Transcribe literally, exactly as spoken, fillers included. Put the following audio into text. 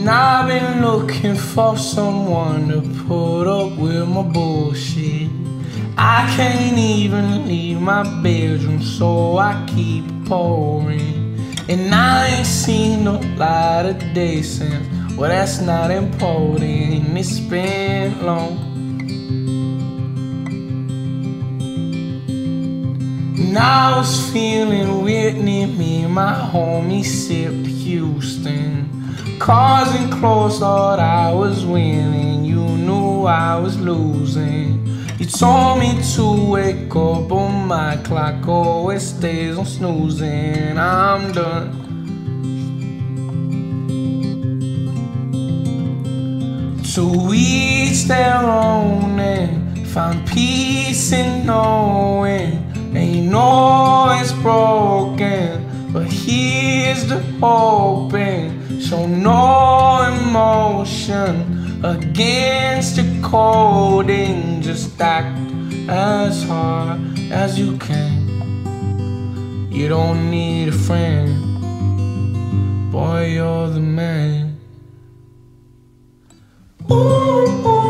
And I've been looking for someone to put up with my bullshit. I can't even leave my bedroom, so I keep pouring. And I ain't seen no light of day since, well, that's not important. It's been long. And I was feeling Whitney, me and my homie sipped Houston. Cars and clothes, thought I was winning. You knew I was losing. You told me to wake up, but my clock always stays on snoozing. I'm done. To each their own, and find peace in knowing they know it's broken, but here's the hoping. Show no emotion against your coding. Just act as hard as you can. You don't need a friend, boy, you're the man. Ooh, ooh.